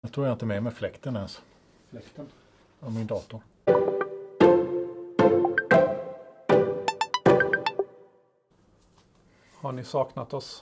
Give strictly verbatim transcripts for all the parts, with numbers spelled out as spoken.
Jag tror jag inte med med fläkten ens. Fläkten? Av min dator. Har ni saknat oss?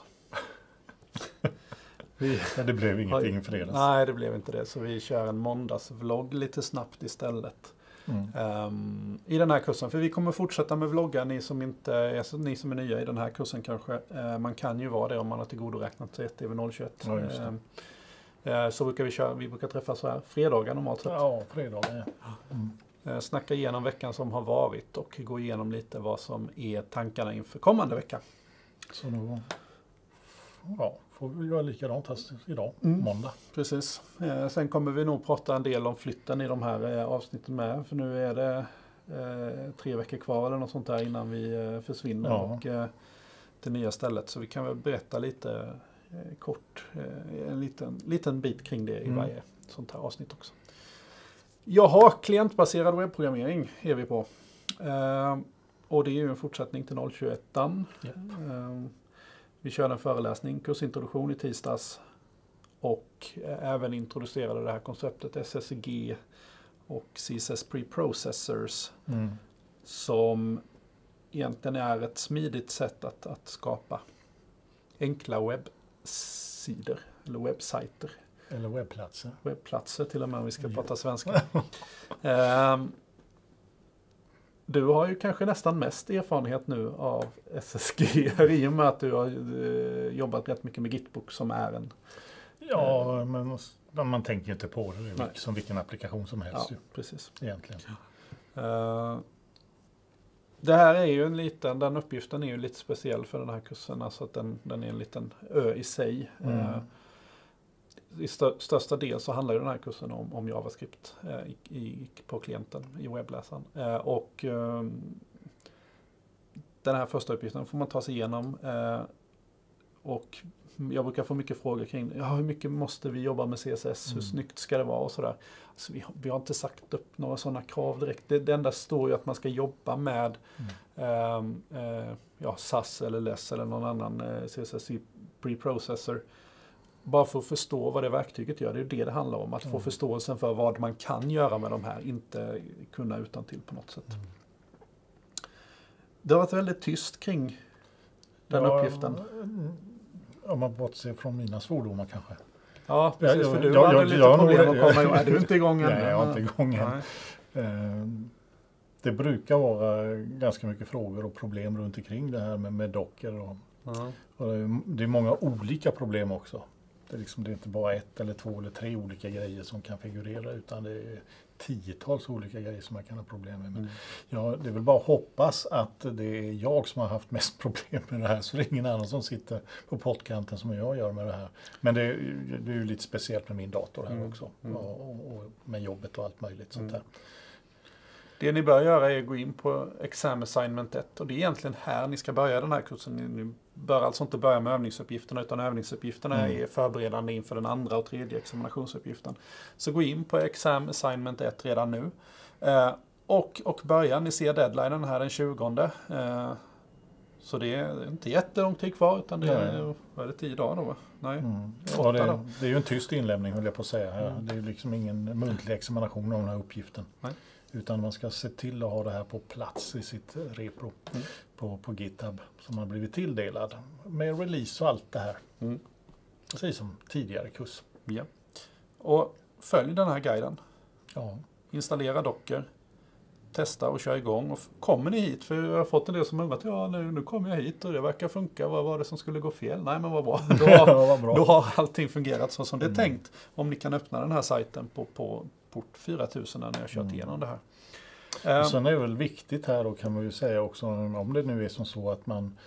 Vi... Ja, det blev ingenting för det. Nej, det blev inte det. Så vi kör en måndagsvlogg lite snabbt istället. Mm. Um, I den här kursen. För vi kommer fortsätta med vloggar. Ni som, inte är, ni som är nya i den här kursen kanske. Uh, man kan ju vara det om man har tillgodoräknat sig ett T V noll tjugoett. Ja, just det. Uh, uh, så brukar vi köra. Vi brukar träffas så här fredagar normalt sett. Ja, fredagar. Ja. Mm. Uh, snacka igenom veckan som har varit. Och gå igenom lite vad som är tankarna inför kommande vecka. Så då... Ja, får vi göra likadant här idag, mm. måndag. Precis. Eh, sen kommer vi nog prata en del om flytten i de här eh, avsnitten med. För nu är det eh, tre veckor kvar eller något sånt där innan vi eh, försvinner ja. och eh, till nya stället. Så vi kan väl berätta lite eh, kort, eh, en liten, liten bit kring det i mm. varje sånt här avsnitt också. Jaha, klientbaserad webbprogrammering är vi på. Eh, och det är ju en fortsättning till noll tjugoett. Yep. Eh, Vi körde en föreläsning, kursintroduktion i tisdags och även introducerade det här konceptet S S G och C S S Preprocessors mm. som egentligen är ett smidigt sätt att, att skapa enkla webbsidor eller webbsajter. Eller webbplatser. Webbplatser till och med om vi ska prata svenska. um, Du har ju kanske nästan mest erfarenhet nu av S S G i och med att du har eh, jobbat rätt mycket med Gitbook som är en... Ja, eh, men man tänker inte på det. Det är som vilken applikation som helst. Ja, ju, precis. Egentligen. Uh, det här är ju en liten, den uppgiften är ju lite speciell för den här kursen. Alltså att den, den är en liten ö i sig. Mm. Uh, I stö, största del så handlar ju den här kursen om, om JavaScript eh, i, i, på klienten i webbläsaren. Eh, och eh, den här första uppgiften får man ta sig igenom. Eh, och jag brukar få mycket frågor kring ja, hur mycket måste vi jobba med C S S? Mm. Hur snyggt ska det vara? Och sådär. Alltså, vi, vi har inte sagt upp några sådana krav direkt. Det, det enda står ju att man ska jobba med mm. eh, eh, ja, S A S eller L E S eller någon annan eh, C S S preprocessor. Bara för att förstå vad det verktyget gör. Det är det det handlar om. Att mm. få förståelsen för vad man kan göra med de här. Inte kunna utan till på något sätt. Mm. Det har varit väldigt tyst kring den ja, uppgiften. Om man bortser från mina svordomar kanske. Ja, precis. Jag, för du jag, hade jag, lite jag, problem jag, att komma igång. Är du inte igång än? Nej, jag är inte igång än. Det brukar vara ganska mycket frågor och problem runt omkring det här med, med Docker. Och, mm. och det är många olika problem också. Det är, liksom, det är inte bara ett eller två eller tre olika grejer som kan figurera utan det är tiotals olika grejer som man kan ha problem med. Men mm. ja, det är väl bara att hoppas att det är jag som har haft mest problem med det här så det är ingen annan som sitter på pottkanten som jag gör med det här. Men det är, det är ju lite speciellt med min dator här mm. också mm. och, och med jobbet och allt möjligt sånt där. Mm. Det ni bör göra är att gå in på Exam Assignment ett och det är egentligen här ni ska börja den här kursen. Ni bör alltså inte börja med övningsuppgifterna utan övningsuppgifterna mm. är förberedande inför den andra och tredje examinationsuppgiften. Så gå in på Exam Assignment ett redan nu eh, och, och börja. Ni ser deadlinen här den tjugonde. Eh, så det är inte jättelång tid kvar utan det är, vad är det, tio dagar då? Nej, mm. ja, det, är, det är ju en tyst inlämning höll jag på att säga. Mm. Det är liksom ingen muntlig examination av den här uppgiften. Nej. Utan man ska se till att ha det här på plats i sitt repro mm. på, på GitHub som har blivit tilldelad med release och allt det här. Mm. Precis som tidigare kurs. Ja. Och följ den här guiden. Ja. Installera Docker. Testa och kör igång. Och kommer ni hit? För jag har fått en del som undrat, ja nu, nu kommer jag hit och det verkar funka. Vad var det som skulle gå fel? Nej men vad bra. Då har, ja, bra. Då har allting fungerat så som det är mm. tänkt. Om ni kan öppna den här sajten på, på port fyra tusen när ni har kört mm. igenom det här. Och sen är det väl viktigt här då kan man ju säga också om det nu är som så att man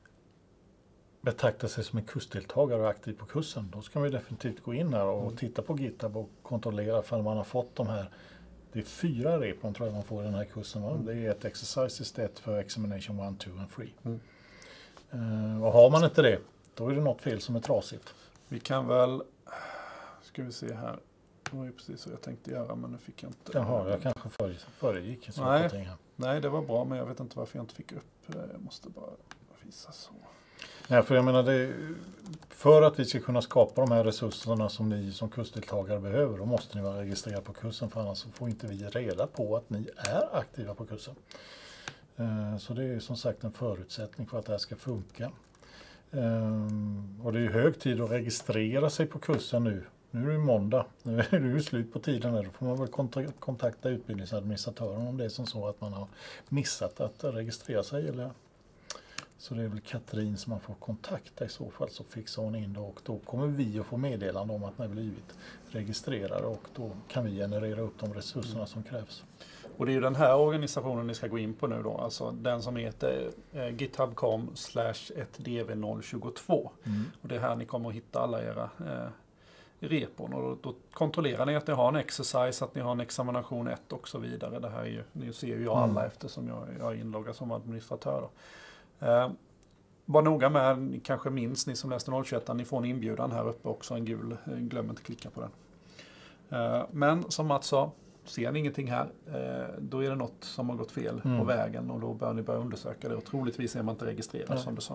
betraktar sig som en kursdeltagare och aktiv på kursen. Då ska man ju definitivt gå in här och mm. titta på GitHub och kontrollera ifall man har fått de här. Det är fyra repon tror jag man får i den här kursen. Mm. Det är ett exercise ett för examination one, two and three. Mm. Uh, och har man inte det, då är det något fel som är trasigt. Vi kan väl, ska vi se här. Det var ju precis så jag tänkte göra men nu fick jag inte. Jaha, jag kanske före, föregick. Nej, nej, det var bra men jag vet inte varför jag inte fick upp. Jag måste bara visa så. Nej, för jag menar det, för att vi ska kunna skapa de här resurserna som ni som kursdeltagare behöver, då måste ni vara registrerade på kursen, för annars får inte vi reda på att ni är aktiva på kursen. Så det är som sagt en förutsättning för att det här ska funka. Och det är hög tid att registrera sig på kursen nu. Nu är det måndag, nu är det ju slut på tiden här. Då får man väl kontakta utbildningsadministratören om det är som så att man har missat att registrera sig. Eller... Så det är väl Katrin som man får kontakta i så fall, så fixar hon in det och då kommer vi att få meddelande om att ni har blivit registrerade och då kan vi generera upp de resurserna mm. som krävs. Och det är ju den här organisationen ni ska gå in på nu då, alltså den som heter eh, github punkt com slash ett d v noll tjugotvå. Mm. Och det är här ni kommer att hitta alla era eh, repon och då, då kontrollerar ni att ni har en exercise, att ni har en examination ett och så vidare. Det här är ju, ni ser ju jag alla mm. eftersom jag, jag är inloggad som administratör då. Eh, var noga med, ni kanske minns, ni som läste noll tjugoett, ni får en inbjudan här uppe också, en gul, glöm inte klicka på den. Eh, men som Mats sa, ser ni ingenting här, eh, då är det något som har gått fel mm. på vägen och då bör ni börja undersöka det och troligtvis är man inte registrerad mm. som du sa.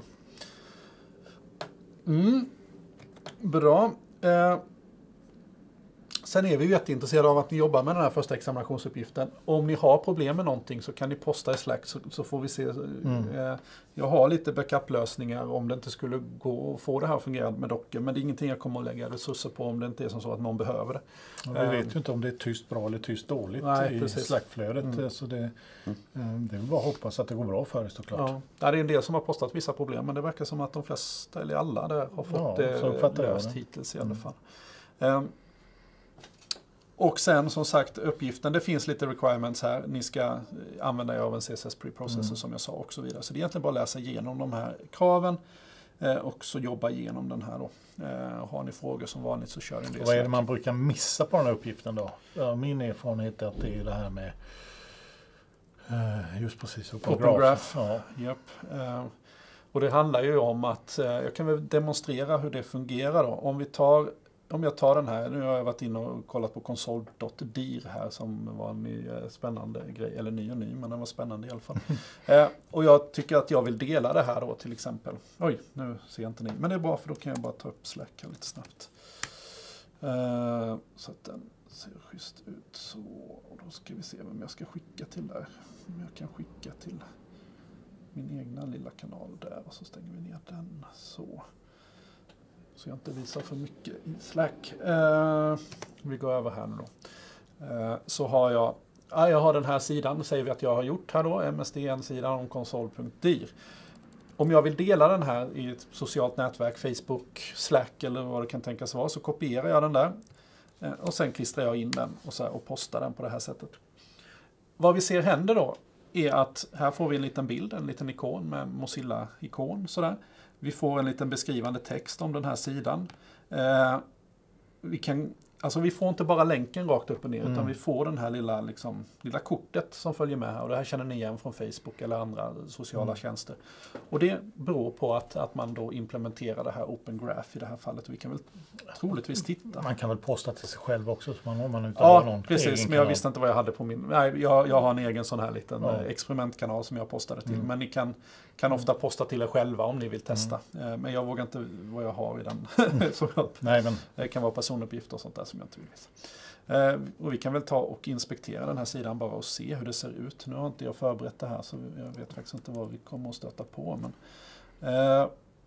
Mm. Bra. Eh, Sen är vi ju jätteintresserade av att ni jobbar med den här första examinationsuppgiften. Om ni har problem med någonting så kan ni posta i Slack så, så får vi se. Mm. Eh, jag har lite backup-lösningar om det inte skulle gå att få det här att fungera med dockor. Men det är ingenting jag kommer att lägga resurser på om det inte är som så att någon behöver det. Ja, vi vet ju inte om det är tyst bra eller tyst dåligt Nej, i precis. Slack-flödet. Mm. Så det, mm. det är bara att hoppas att det går bra för oss såklart. Ja. Det är en del som har postat vissa problem men det verkar som att de flesta eller alla där har fått ja, det löst hittills i alla fall. Mm. Um, Och sen som sagt uppgiften, det finns lite requirements här. Ni ska använda er av en C S S preprocessor mm. som jag sa och så vidare. Så det är egentligen bara att läsa igenom de här kraven eh, och så jobba igenom den här då. Eh, har ni frågor som vanligt så kör en del. Vad är det man brukar missa på den här uppgiften då? Ja, min erfarenhet är att det är det här med eh, just precis Open, Open Graph. Ja. Yep. Eh, och det handlar ju om att, eh, jag kan väl demonstrera hur det fungerar då. Om vi tar Om jag tar den här, nu har jag varit inne och kollat på console punkt dir här som var en ny spännande grej, eller ny och ny, men den var spännande i alla fall. eh, och jag tycker att jag vill dela det här då till exempel. Oj, nu ser jag inte ni, men det är bra för då kan jag bara ta upp Slack här lite snabbt. Eh, så att den ser schysst ut så, och då ska vi se vem jag ska skicka till där. Om jag kan skicka till min egna lilla kanal där och så stänger vi ner den så. Så jag inte visar för mycket i Slack. Eh, vi går över här nu då. Eh, så har jag, ja, jag har den här sidan, säger vi att jag har gjort här då, M S D N-sidan om console punkt dir. Om jag vill dela den här i ett socialt nätverk, Facebook, Slack eller vad det kan tänkas vara, så kopierar jag den där. Eh, och sen klistrar jag in den och, så här, och postar den på det här sättet. Vad vi ser händer då är att här får vi en liten bild, en liten ikon med Mozilla-ikon sådär. Vi får en liten beskrivande text om den här sidan. Eh, vi, kan, alltså vi får inte bara länken rakt upp och ner mm. utan vi får den här lilla, liksom, lilla kortet som följer med här. Och det här känner ni igen från Facebook eller andra sociala mm. tjänster. Och det beror på att, att man då implementerar det här Open Graph i det här fallet. Vi kan väl troligtvis titta. Man kan väl posta till sig själv också så man, om man inte ja, har någon precis. Men jag kanal. Visste inte vad jag hade på min... Nej, jag, jag har en egen sån här liten ja. experimentkanal som jag postade till. Mm. Men ni kan, kan ofta posta till er själva om ni vill testa. Mm. Men jag vågar inte vad jag har i den. så Nej, men... Det kan vara personuppgifter och sånt där som jag inte vill visa. Eh, och vi kan väl ta och inspektera den här sidan bara och se hur det ser ut. Nu har inte jag förberett det här så jag vet faktiskt inte vad vi kommer att stöta på. Men, eh,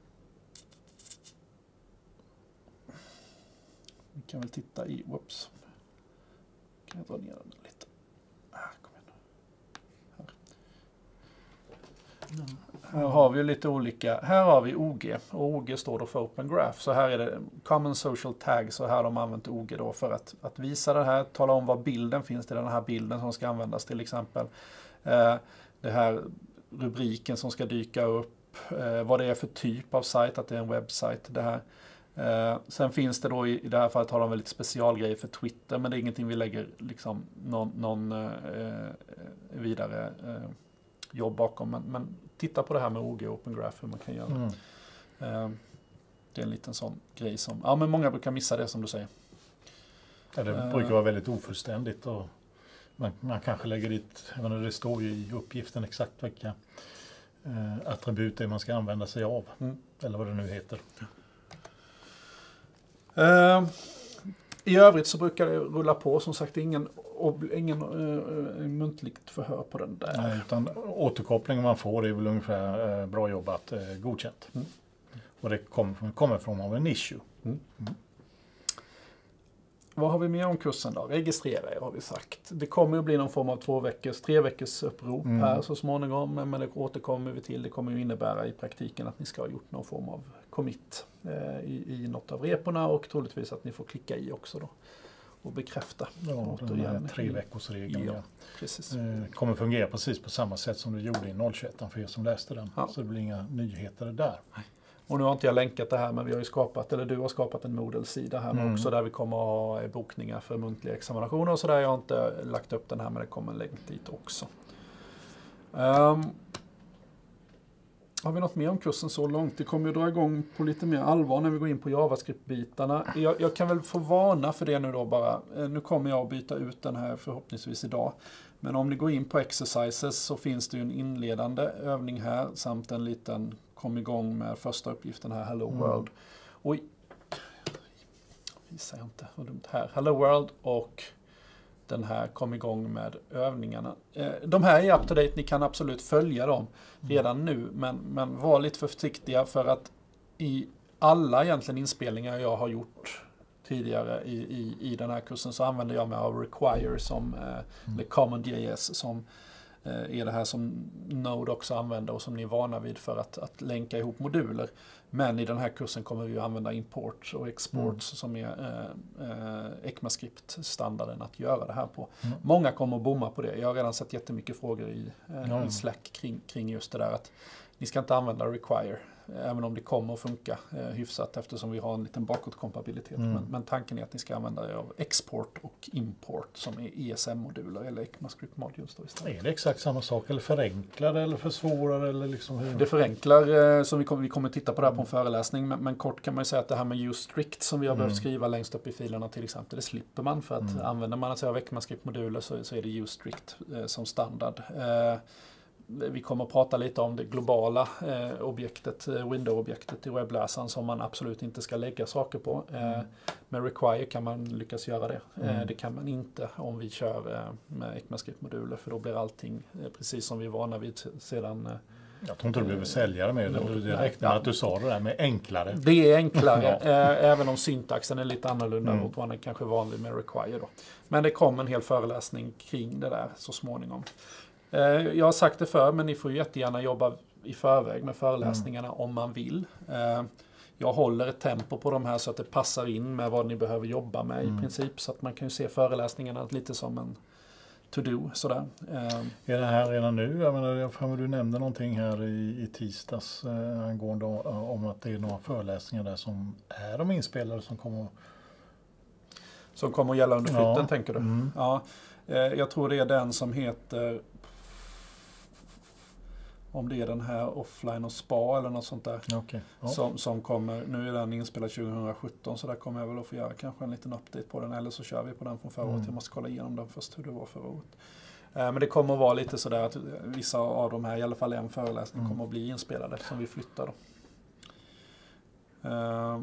vi kan väl titta i, whoops. Kan jag dra ner den lite. Ah, kom igen. Här. Mm. Här har vi lite olika, här har vi O G och O G står då för Open Graph. Så här är det Common Social Tags och här har de använt O G då för att, att visa det här, tala om vad bilden finns till den här bilden som ska användas till exempel. Eh, det här rubriken som ska dyka upp, eh, vad det är för typ av sajt, att det är en webbsajt. Det här. Eh, sen finns det då i, i det här fallet har de väldigt specialgrejer för Twitter men det är ingenting vi lägger liksom någon, någon eh, vidare eh, jobb bakom. Men, men titta på det här med O G och Open Graph hur man kan göra. Mm. Uh, det är en liten sån grej som, ja men många brukar missa det som du säger. Ja, det uh, brukar vara väldigt ofullständigt och man, man kanske lägger dit, jag menar, det står ju i uppgiften exakt vilka eh, attribut det man ska använda sig av. Mm. Eller vad det nu heter. Uh, I övrigt så brukar det rulla på. Som sagt, ingen, ingen uh, muntligt förhör på den där. Nej, utan återkopplingen man får är väl ungefär uh, bra jobbat, uh, godkänt. Mm. Och det kommer, kommer från av en issue. Mm. Mm. Vad har vi mer om kursen då? Registrera er har vi sagt. Det kommer att bli någon form av två veckors, tre veckors upprop mm. här så småningom. Men det återkommer vi till. Det kommer ju innebära i praktiken att ni ska ha gjort någon form av commit eh, i, i något av reporna. Och troligtvis att ni får klicka i också då. Och bekräfta. Ja, den här tre veckors regeln. Ja, precis. Eh, kommer fungera precis på samma sätt som du gjorde i noll tjugoett för er som läste den. Ja. Så det blir inga nyheter där. Nej. Och nu har inte jag länkat det här, men vi har ju skapat, eller du har skapat en Moodle-sida här mm. också där vi kommer att ha bokningar för muntliga examinationer och så där. Jag har inte lagt upp den här, men det kommer en länk dit också. Um, har vi något mer om kursen så långt? Det kommer ju dra igång på lite mer allvar när vi går in på JavaScript-bitarna. Jag, jag kan väl få varna för det nu då bara. Nu kommer jag att byta ut den här förhoppningsvis idag. Men om ni går in på exercises så finns det ju en inledande övning här samt en liten kom igång med första uppgiften här, Hello mm. World. Och visar jag inte, vad dumt här. Hello World och den här kom igång med övningarna. Eh, de här är up to date, ni kan absolut följa dem redan mm. nu, men, men var lite för försiktiga för att i alla egentligen inspelningar jag har gjort tidigare i, i, i den här kursen så använder jag mig av Require som, eh, mm. eller Common.js som är det här som Node också använder och som ni är vana vid för att, att länka ihop moduler. Men i den här kursen kommer vi att använda imports och exports mm. som är eh, eh, ECMAScript-standarden att göra det här på. Mm. Många kommer att bomma på det. Jag har redan sett jättemycket frågor i, eh, mm. i Slack kring, kring just det där att ni ska inte använda Require. Även om det kommer att funka eh, hyfsat eftersom vi har en liten bakåtkompatibilitet. Mm. Men, men tanken är att ni ska använda er av export och import som är E S M-moduler eller ECMAScript modules. Då istället. Är det exakt samma sak eller förenklar det eller försvårar eller liksom hur? Det förenklar, eh, som vi kommer, vi kommer titta på det här på en föreläsning. Men, men kort kan man ju säga att det här med use strict som vi har mm. behövt skriva längst upp i filerna till exempel, det slipper man för att mm. använder man sig av ECMAScript-moduler så, så är det use strict eh, som standard. Eh, Vi kommer att prata lite om det globala eh, objektet, eh, window-objektet i webbläsaren som man absolut inte ska lägga saker på. Eh, med Require kan man lyckas göra det. Mm. Eh, det kan man inte om vi kör eh, med ECMAScript-moduler för då blir allting eh, precis som vi är vana vid sedan. Eh, Jag tror inte du behöver sälja det med det. Det räckte med att du sa det där med enklare. Det är enklare, eh, även om syntaxen är lite annorlunda mm. mot vad den kanske är vanlig med Require då. Men det kom en hel föreläsning kring det där så småningom. Jag har sagt det för, men ni får jättegärna jobba i förväg med föreläsningarna mm. om man vill. Jag håller ett tempo på de här så att det passar in med vad ni behöver jobba med mm. i princip. Så att man kan ju se föreläsningarna lite som en to-do. Sådär. Är det här redan nu? Jag menar, jag får, du nämnde någonting här i, i tisdags eh, angående om att det är några föreläsningar där som är de inspelade som kommer Som kommer att gälla under flytten, ja. tänker du? Mm. Ja. Jag tror det är den som heter, om det är den här offline och spa eller något sånt där. Okay. Ja. Som, som kommer, nu är den inspelad tjugo sjutton så där kommer jag väl att få göra kanske en liten update på den eller så kör vi på den från förra året. Mm. Jag måste kolla igenom den först hur det var förra året. Eh, men det kommer att vara lite sådär att vissa av de här, i alla fall en föreläsning, mm. kommer att bli inspelade som vi flyttar då. Eh,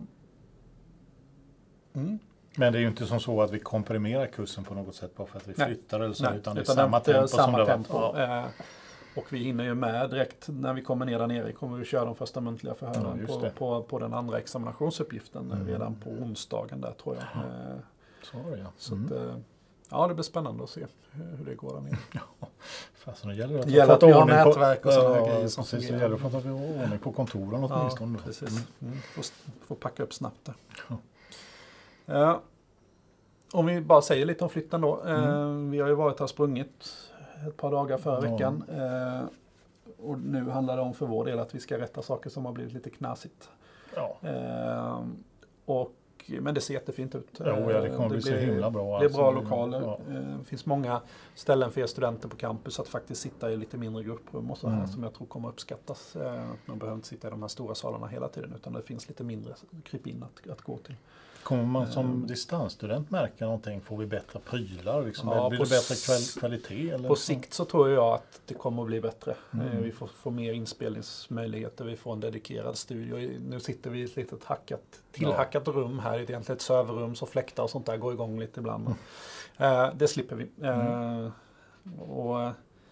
mm. Men det är ju inte som så att vi komprimerar kursen på något sätt bara för att vi flyttar eller så, Nej, utan det är utan samma det är tempo samma som tempo. det var. Ja. Och vi hinner ju med direkt när vi kommer ner där nere. Kommer vi köra de första muntliga förhören ja, på, på, på den andra examinationsuppgiften mm. redan på onsdagen där tror jag. Ja. Så är det, ja. Så mm. att, ja, det blir spännande att se hur det går där nere. Ja, fast nu gäller det att, det gäller att vi har nätverk och sådana ja, grejer som precis, det gäller att vi har ordning på kontoren åtminstone. Ja, precis. Mm. Mm. Får, får packa upp snabbt där. Ja. Ja. Om vi bara säger lite om flytten då. Mm. Eh, vi har ju varit här sprungit ett par dagar förra ja. veckan. Eh, och nu handlar det om för vår del att vi ska rätta saker som har blivit lite knasigt. Ja. Eh, och, men det ser jättefint ut. Jo, ja, det kommer det bli så himla bra. Det är bra alltså. lokaler. Ja. Eh, det finns många ställen för er studenter på campus att faktiskt sitta i lite mindre grupprum och så här, mm. som jag tror kommer uppskattas. Eh, man behöver inte sitta i de här stora salarna hela tiden utan det finns lite mindre kryp in att, att gå till. Kommer man som uh, distansstudent märka någonting? Får vi bättre prylar? Liksom? Ja, blir det bättre kval- kvalitet? Eller på så? Sikt så tror jag att det kommer att bli bättre. Mm. Vi får, får mer inspelningsmöjligheter, vi får en dedikerad studio. Nu sitter vi i ett litet hackat, tillhackat ja. rum här, egentligen ett serverrum, så fläktar och sånt där går igång lite ibland. Mm. Uh, det slipper vi. Uh, mm. och, uh,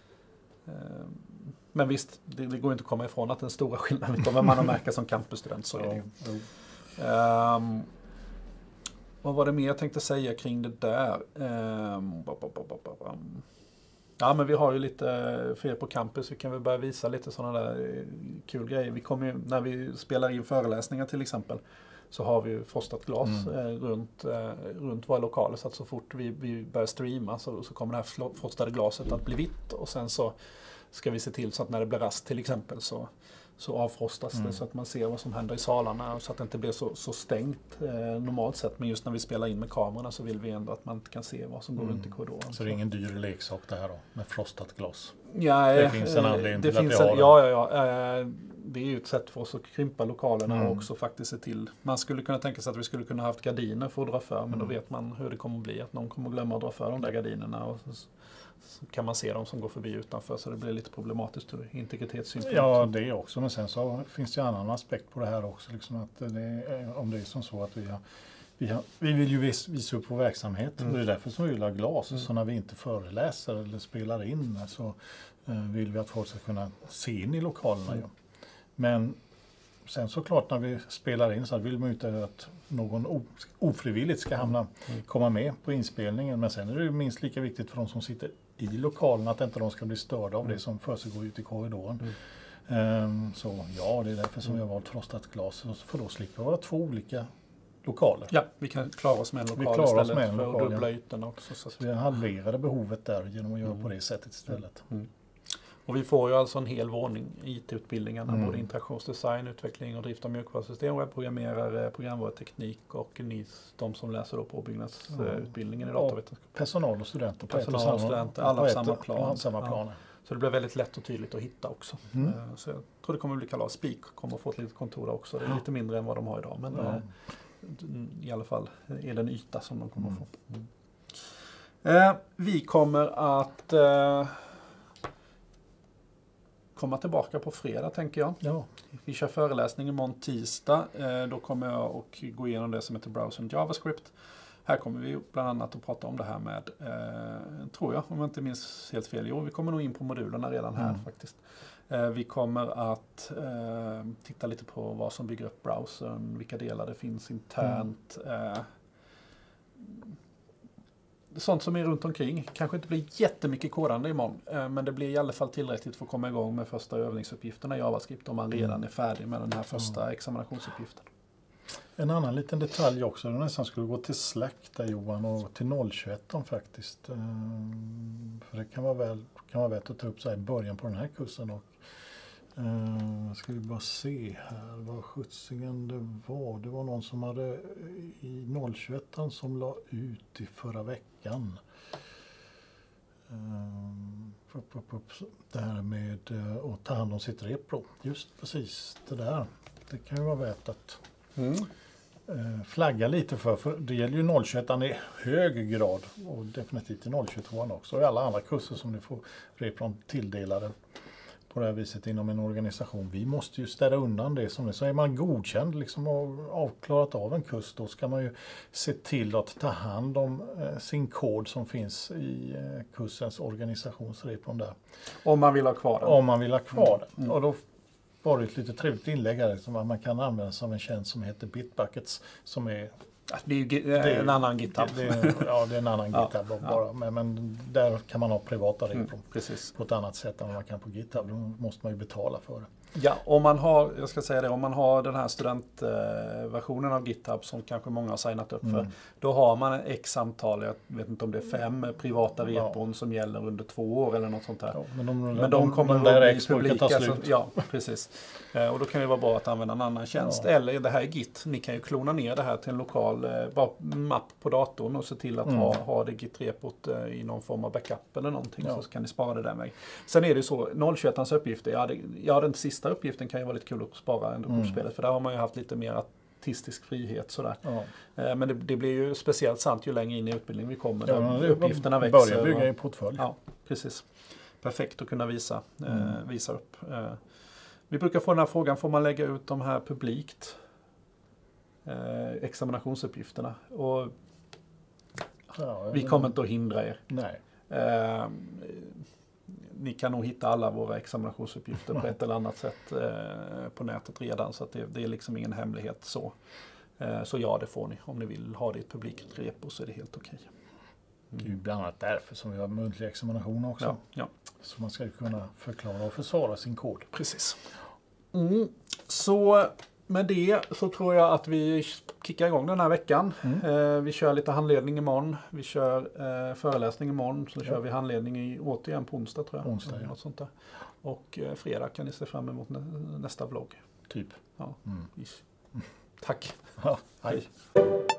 men visst, det, det går inte att komma ifrån att den stora skillnaden kommer man att märka som campusstudent. Så är det ju. Um, vad var det mer jag tänkte säga kring det där? Um, ja, men vi har ju lite för er på campus. Vi kan väl börja visa lite sådana där kul grejer. Vi kommer ju, när vi spelar in föreläsningar till exempel, så har vi ju frostat glas mm. eh, runt, eh, runt våra lokaler. Så att så fort vi, vi börjar streama så, så kommer det här frostade glaset att bli vitt. Och sen så ska vi se till så att när det blir rast till exempel så, så avfrostas mm. det så att man ser vad som händer i salarna. Så att det inte blir så, så stängt eh, normalt sett. Men just när vi spelar in med kamerorna så vill vi ändå att man inte kan se vad som går mm. runt i korridoren. Så det är ingen dyr leksak det här då, med frostat glas? Ja, det finns en anledning till att vi har det. Ja, ja, ja. Det är ju ett sätt för oss att krympa lokalerna mm. och också faktiskt se till. Man skulle kunna tänka sig att vi skulle kunna haft gardiner för att dra för. Men mm. då vet man hur det kommer att bli. Att någon kommer att glömma att dra för de där gardinerna. Och så, så kan man se dem som går förbi utanför. Så det blir lite problematiskt ur integritetssynpunkt. Ja, det är också. Men sen så finns det ju en annan aspekt på det här också. Liksom att det är, om det är som så att vi har, vi, har, vi vill ju vis, visa upp vår verksamhet. Mm. Och det är därför som vi vill ha glas. Mm. Så när vi inte föreläser eller spelar in så eh, vill vi att folk ska kunna se in i lokalerna. Mm. Ja. Men sen såklart när vi spelar in så vill man ju inte att någon ofrivilligt ska hamna, mm. komma med på inspelningen. Men sen är det ju minst lika viktigt för de som sitter i lokalen att inte de ska bli störda av mm. det som försiggår ut i korridoren. Mm. Um, så ja, det är därför som mm. vi har valt frostat glas. För då slipper vi vara två olika lokaler. Ja, vi kan klara oss med en lokal vi istället med en för lokal, att dubbla ja. ytorna också. Så, så vi halverade behovet där genom att göra mm. på det sättet istället. Mm. Och vi får ju alltså en hel våning I T-utbildningarna, mm. både interaktionsdesign, utveckling och drift av mjukvarusystem, webbprogrammerare, programvaruteknik och ni, de som läser då påbyggnadsutbildningen mm. i datavetenskap. Personal och studenter på Personal ett och studenter, alla på samma plan. Samma plan. Ja. Så det blir väldigt lätt och tydligt att hitta också. Mm. Så jag tror det kommer att bli kalas. Spik kommer att få ett litet kontor också. Det är lite mindre än vad de har idag, men ja. eh, i alla fall är det en yta som de kommer mm. att få. Mm. Eh, vi kommer att eh, komma tillbaka på fredag, tänker jag. Ja. Vi kör föreläsning imorgon tisdag. Eh, då kommer jag att gå igenom det som heter Browser and JavaScript. Här kommer vi bland annat att prata om det här med, eh, tror jag, om jag inte minns helt fel. Jo, vi kommer nog in på modulerna redan här mm. faktiskt. Eh, vi kommer att eh, titta lite på vad som bygger upp browsern, vilka delar det finns internt. Mm. Eh, sånt som är runt omkring. Kanske inte blir jättemycket kodande imorgon, eh, men det blir i alla fall tillräckligt för att komma igång med första övningsuppgifterna i JavaScript om man redan är färdig med den här första mm. examinationsuppgiften. En annan liten detalj också, jag nästan skulle gå till Slack där Johan och till noll tjugoett faktiskt. För det kan vara, väl, kan vara värt att ta upp så här i början på den här kursen. Och, uh, ska vi bara se här vad skjutsingen det var. Det var någon som hade i noll tjugoett som la ut i förra veckan. Uh, upp, upp, upp, det här med uh, att ta hand om sitt repro. Just precis det där. Det kan ju vara värt att Mm. flagga lite för, för det gäller ju noll tjugoett i hög grad och definitivt i noll tjugotvå också och i alla andra kurser som du får repron tilldelade på det här viset inom en organisation. Vi måste ju städa undan det som det. Så är man godkänd liksom och avklarat av en kurs, då ska man ju se till att ta hand om eh, sin kod som finns i eh, kursens organisationsrepron där. Om man vill ha kvar den. Om man vill ha kvar den. Mm. Och då var ett lite trevligt inlägg här som man kan använda som en tjänst som heter Bitbuckets som är det är ju det är en annan GitHub. Det, det, ja, det är en annan ja, GitHub bara. Ja. Men, men där kan man ha privata repron mm, precis. på ett annat sätt än vad man kan på GitHub. Då måste man ju betala för det. Ja, om man har, jag ska säga det, om man har den här studentversionen av GitHub som kanske många har signat upp för, mm. då har man en x antal, jag vet inte om det är fem privata repon ja. som gäller under två år eller något sånt här. Ja, men de, men de, de kommer de där att bli publika. Så, ja, precis. Och då kan det vara bra att använda en annan tjänst. Ja. Eller det här är Git. Ni kan ju klona ner det här till en lokal bara mapp på datorn och se till att mm. ha, ha det Git-repot i någon form av backup eller någonting, ja. så kan ni spara det den vägen. Sen är det så, noll tjugoett uppgifter, ja, det, ja den sista uppgiften kan ju vara lite kul att spara ändå mm. på spelet, för där har man ju haft lite mer att artistisk frihet. Sådär. Ja. Eh, men det, det blir ju speciellt sant ju längre in i utbildningen vi kommer. Ja, där det uppgifterna börjar växer. Börja bygga och, i portfölj. Ja, precis. Perfekt att kunna visa, Mm. eh, visa upp. Eh, vi brukar få den här frågan, får man lägga ut de här publikt? Eh, examinationsuppgifterna. Och Ja, vi kommer inte att hindra er. Nej. Eh, ni kan nog hitta alla våra examinationsuppgifter på ett eller annat sätt eh, på nätet redan. Så att det, det är liksom ingen hemlighet så. Eh, så ja, det får ni. Om ni vill ha det i ett publikt repo så är det helt okej. Det är ju bland annat därför som vi har muntlig examination också. Ja, ja. Så man ska kunna förklara och försvara sin kod. Precis. Mm. Så med det så tror jag att vi kickar igång den här veckan. Mm. Eh, vi kör lite handledning imorgon. Vi kör eh, föreläsning imorgon. Så Ja. kör vi handledning i, återigen på onsdag tror jag. Onsdag, ja. Något sånt där. Och eh, fredag kan ni se fram emot nä nästa vlogg. Typ. Ja. Mm. Tack. Ja, hej. Hej.